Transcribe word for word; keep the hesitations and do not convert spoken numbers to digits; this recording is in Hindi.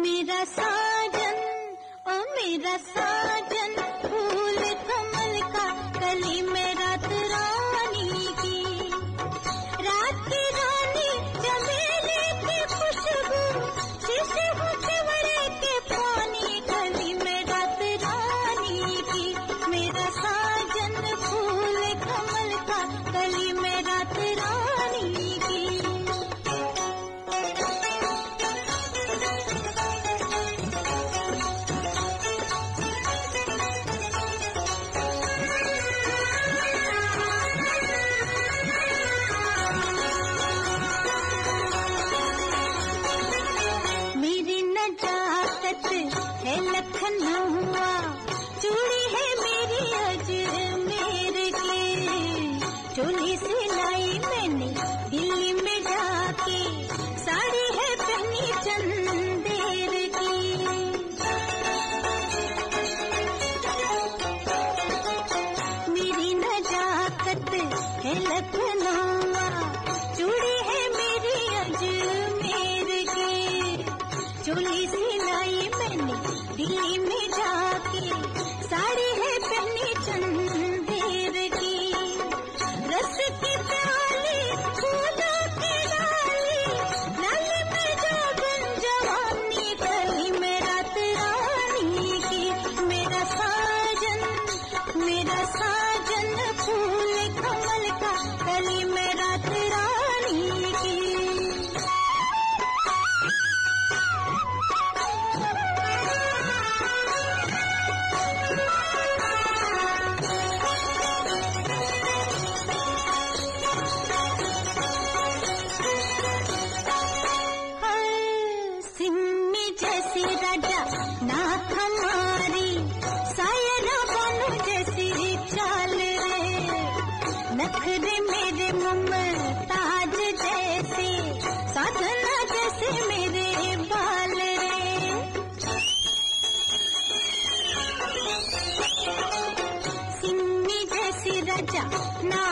मेरा साजन, ओ मेरा साजन, फूल कमल का कली में रात रानी की, रात की रानी चमेली की खुशबू, शीशे मुचवड़े के पानी, कली में रात रानी की। मेरा साजन फूल कमल का कली में रात रानी की। है लखनऊआ, चूड़ी है मेरी अजमेर की, चोली सिलाई मैंने दिल्ली में जाके, साड़ी है पहनी चंदेर की। मेरी नजाकत है लखनऊआ, चूड़ी है मेरी अजमेर की, चोली सिलाई मैंने दिल्ली में जाके, साड़ी है पहनी चंदेर की। रस की प्याली, फूलों की डाली, लाली में जागन जवानी, कली में रात रानी की। मेरा साजन, मेरा साजन फूल कमल का कली में रात रानी की। नाथ हमारी सायरा बनू जैसी चाल रे, नखरे मेरे मुमताज जैसे, साधना जैसे मेरे बाल रे। सिम्मी जैसी रजा ना